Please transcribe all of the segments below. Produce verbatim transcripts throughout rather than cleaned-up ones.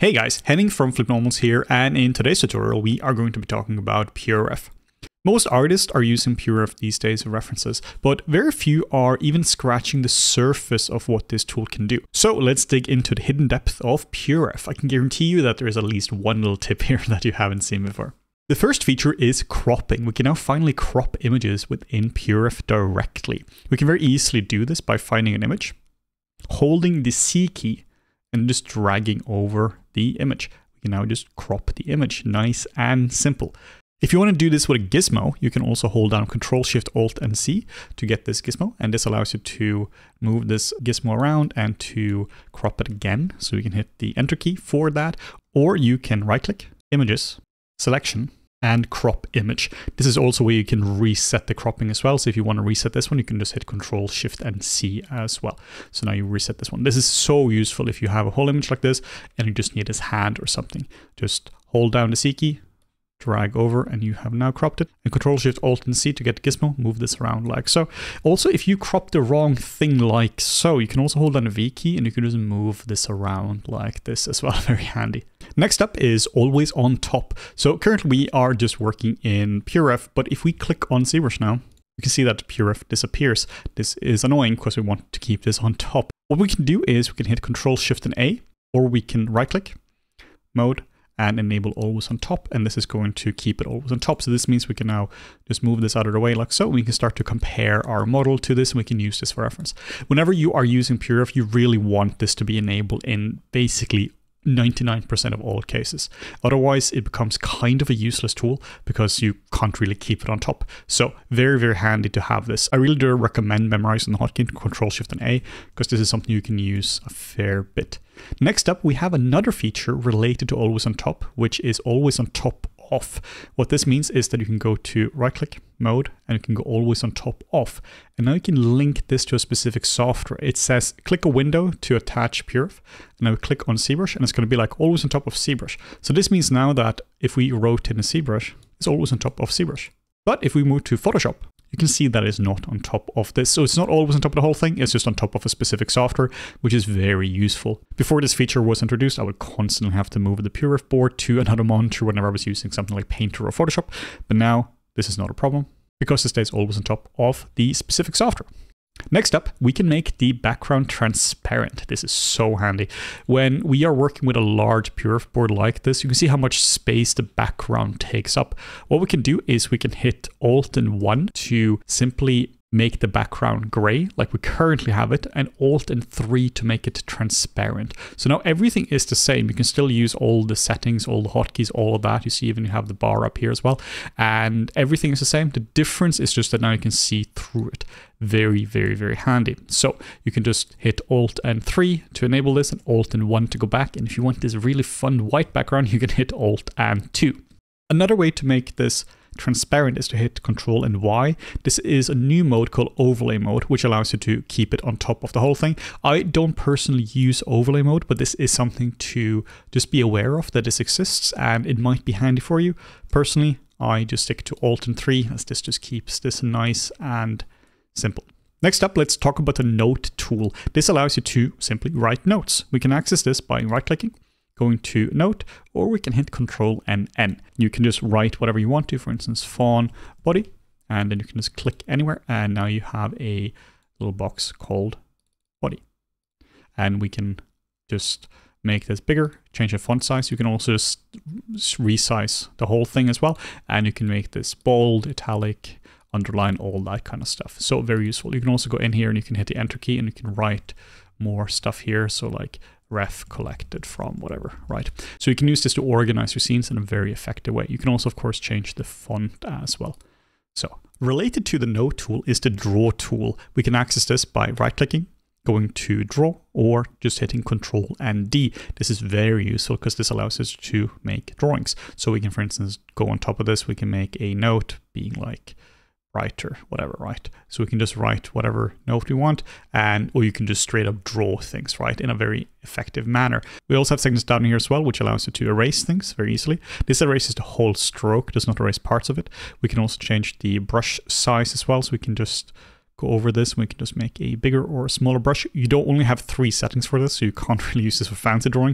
Hey guys, Henning from FlippedNormals here, and in today's tutorial we are going to be talking about PureRef. Most artists are using PureRef these days for references, but very few are even scratching the surface of what this tool can do. So let's dig into the hidden depth of PureRef. I can guarantee you that there is at least one little tip here that you haven't seen before. The first feature is cropping. We can now finally crop images within PureRef directly. We can very easily do this by finding an image, holding the C key, and just dragging over the image. We can now just crop the image. Nice and simple. If you want to do this with a gizmo, you can also hold down Control Shift Alt and C to get this gizmo, and this allows you to move this gizmo around and to crop it again. So you can hit the Enter key for that, or you can right click, Images, Selection, and crop image. This is also where you can reset the cropping as well. So if you want to reset this one, you can just hit Control Shift and C as well. So now you reset this one. This is so useful if you have a whole image like this and you just need his hand or something. Just hold down the C key, drag over, and you have now cropped it. And Control Shift Alt and C to get the gizmo, move this around like so. Also, if you crop the wrong thing like so, you can also hold down the V key and you can just move this around like this as well. Very handy. Next up is always on top. So currently we are just working in PureRef, but if we click on ZBrush now, you can see that PureRef disappears. This is annoying because we want to keep this on top. What we can do is we can hit Control Shift and A, or we can right click, Mode, and enable always on top, and this is going to keep it always on top. So this means we can now just move this out of the way like so. We can start to compare our model to this, and we can use this for reference. Whenever you are using PureRef, you really want this to be enabled in basically ninety-nine percent of all cases. Otherwise, it becomes kind of a useless tool because you can't really keep it on top. So very, very handy to have this. I really do recommend memorizing the hotkey Control Shift and A because this is something you can use a fair bit. Next up, we have another feature related to always on top, which is always on top off. What this means is that you can go to right click, Mode, and you can go always on top off. And now you can link this to a specific software. It says click a window to attach PureRef, and now click on ZBrush, and it's going to be like always on top of ZBrush. So this means now that if we rotate in ZBrush, it's always on top of ZBrush. But if we move to Photoshop, you can see that it's not on top of this. So it's not always on top of the whole thing, it's just on top of a specific software, which is very useful. Before this feature was introduced, I would constantly have to move the PureRef board to another monitor whenever I was using something like Painter or Photoshop. But now this is not a problem because it stays always on top of the specific software. Next up, we can make the background transparent. This is so handy. When we are working with a large PureRef board like this, you can see how much space the background takes up. What we can do is we can hit Alt and one to simply make the background gray like we currently have it, and Alt and three to make it transparent. So now everything is the same. You can still use all the settings, all the hotkeys, all of that. You see even you have the bar up here as well, and everything is the same. The difference is just that now you can see through it. Very, very, very handy. So you can just hit Alt and three to enable this and Alt and one to go back. And if you want this really fun white background, you can hit Alt and two. Another way to make this transparent is to hit Control and Y. This is a new mode called Overlay mode, which allows you to keep it on top of the whole thing. I don't personally use Overlay mode, but this is something to just be aware of that this exists, and it might be handy for you. Personally, I just stick to Alt and three as this just keeps this nice and simple. Next up, let's talk about the Note tool. This allows you to simply write notes. We can access this by right-clicking, going to Note, or we can hit Control and N. You can just write whatever you want to, for instance, fawn body, and then you can just click anywhere, and now you have a little box called body. And we can just make this bigger, change the font size. You can also just resize the whole thing as well, and you can make this bold, italic, underline, all that kind of stuff. So very useful. You can also go in here and you can hit the Enter key and you can write more stuff here. So like ref collected from whatever, right? So you can use this to organize your scenes in a very effective way. You can also, of course, change the font as well. So related to the Note tool is the Draw tool. We can access this by right-clicking, going to Draw, or just hitting Control and D. This is very useful because this allows us to make drawings. So we can, for instance, go on top of this. We can make a note being like writer, whatever, right? So we can just write whatever note we want, and or you can just straight up draw things, right, in a very effective manner. We also have settings down here as well, which allows you to erase things very easily. This erases the whole stroke, does not erase parts of it. We can also change the brush size as well, so we can just go over this and we can just make a bigger or a smaller brush. You don't only have three settings for this, so you can't really use this for fancy drawing, but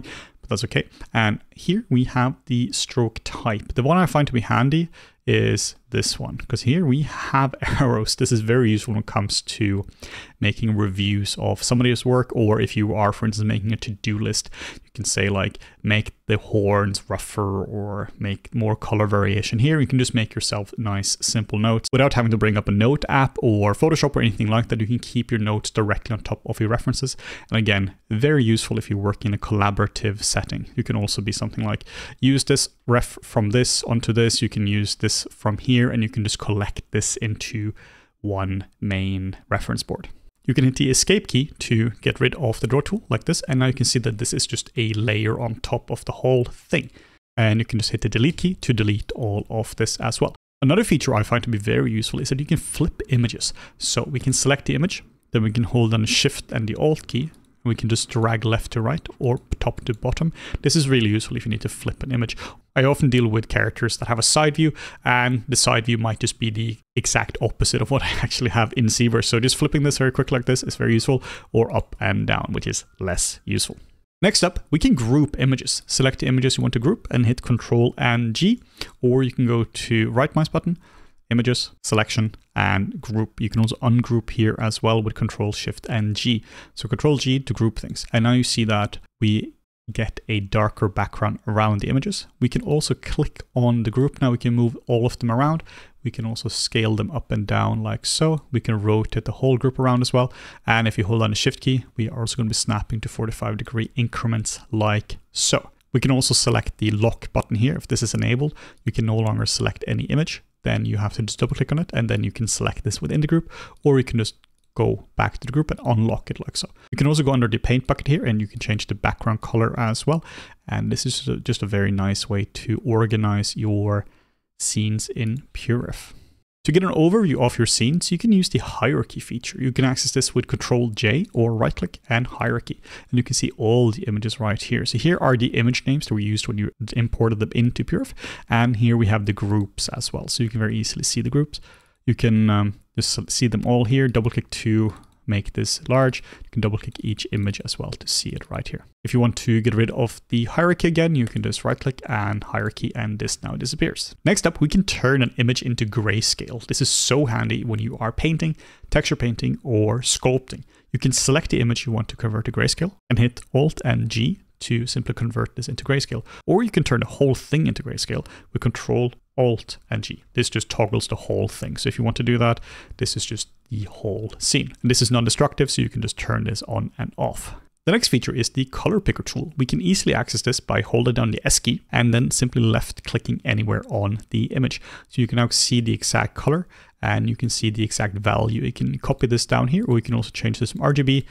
that's okay. And here we have the stroke type. The one I find to be handy is this one, because here we have arrows. This is very useful when it comes to making reviews of somebody's work, or if you are, for instance, making a to-do list, you can say like, make the horns rougher or make more color variation. Here you can just make yourself nice, simple notes without having to bring up a note app or Photoshop or anything like that. You can keep your notes directly on top of your references. And again, very useful if you work in a collaborative setting. You can also be something like, use this ref from this onto this. You can use this from here, and you can just collect this into one main reference board. You can hit the escape key to get rid of the draw tool like this. And now you can see that this is just a layer on top of the whole thing. And you can just hit the delete key to delete all of this as well. Another feature I find to be very useful is that you can flip images. So we can select the image, then we can hold down the Shift and the Alt key. We can just drag left to right or top to bottom. This is really useful if you need to flip an image. I often deal with characters that have a side view, and the side view might just be the exact opposite of what I actually have in ZBrush. So just flipping this very quick like this is very useful, or up and down, which is less useful. Next up, we can group images. Select the images you want to group and hit Control and G, or you can go to right mouse button, Images, Selection, and Group. You can also ungroup here as well with Control Shift and G. So Control G to group things. And now you see that we get a darker background around the images. We can also click on the group. Now we can move all of them around. We can also scale them up and down like so. We can rotate the whole group around as well. And if you hold down the Shift key, we are also going to be snapping to forty-five degree increments like so. We can also select the lock button here. If this is enabled, you can no longer select any image. Then you have to just double click on it, and then you can select this within the group, or you can just go back to the group and unlock it like so. You can also go under the paint bucket here, and you can change the background color as well. And this is just a very nice way to organize your scenes in PureRef. To get an overview of your scenes, you can use the hierarchy feature. You can access this with Control J or right click and hierarchy. And you can see all the images right here. So here are the image names that we used when you imported them into PureRef. And here we have the groups as well. So you can very easily see the groups. You can um, just see them all here. Double click to make this large. You can double click each image as well to see it right here. If you want to get rid of the hierarchy again, you can just right click and hierarchy, and this now disappears. Next up, we can turn an image into grayscale. This is so handy when you are painting, texture painting, or sculpting. You can select the image you want to convert to grayscale and hit Alt and G to simply convert this into grayscale. Or you can turn the whole thing into grayscale with Control, Alt, and G. This just toggles the whole thing. So if you want to do that, this is just the whole scene. And this is non-destructive, so you can just turn this on and off. The next feature is the color picker tool. We can easily access this by holding down the S key and then simply left clicking anywhere on the image. So you can now see the exact color and you can see the exact value. You can copy this down here, or you can also change this from R G B,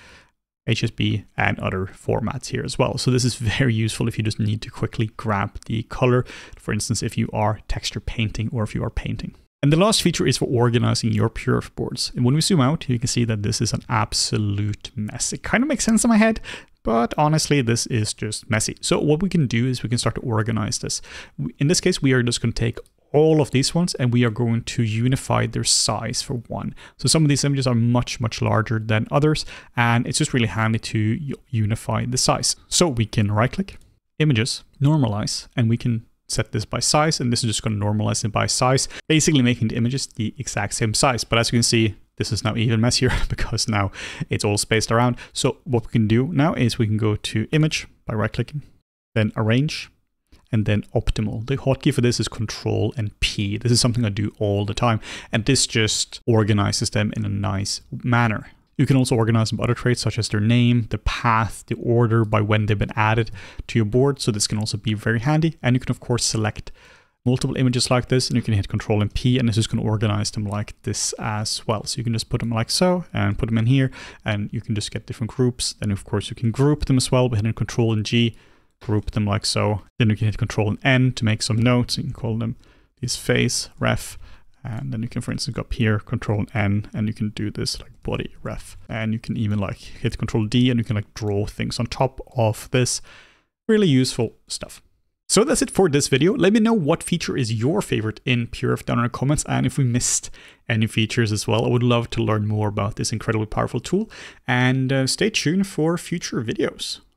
H S B, and other formats here as well. So this is very useful if you just need to quickly grab the color, for instance, if you are texture painting or if you are painting. And the last feature is for organizing your PureRef boards. And when we zoom out, you can see that this is an absolute mess. It kind of makes sense in my head, but honestly, this is just messy. So what we can do is we can start to organize this. In this case, we are just going to take all of these ones and we are going to unify their size for one. So some of these images are much, much larger than others, and it's just really handy to unify the size. So we can right click, images, normalize, and we can set this by size, and this is just going to normalize it by size, basically making the images the exact same size. But as you can see, this is now even messier because now it's all spaced around. So what we can do now is we can go to image by right clicking, then arrange, and then optimal. The hotkey for this is Control and P. This is something I do all the time, and this just organizes them in a nice manner. You can also organize them by other traits such as their name, the path, the order by when they've been added to your board. So this can also be very handy. And you can of course select multiple images like this, and you can hit Control and P, and this is going to organize them like this as well. So you can just put them like so and put them in here, and you can just get different groups. Then of course you can group them as well by hitting Control and G, group them like so. Then you can hit Control and N to make some notes. You can call them these face, ref. And then you can, for instance, go up here, Control N, and you can do this like body ref. And you can even like hit Control D and you can like draw things on top of this. Really useful stuff. So that's it for this video. Let me know what feature is your favorite in PureRef down in the comments, and if we missed any features as well. I would love to learn more about this incredibly powerful tool, and uh, stay tuned for future videos.